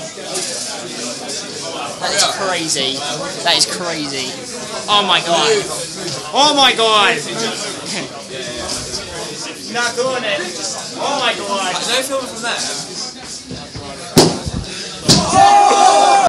That is crazy. That is crazy. Oh my god. Oh my god. Not doing it. Oh my god. No film from there.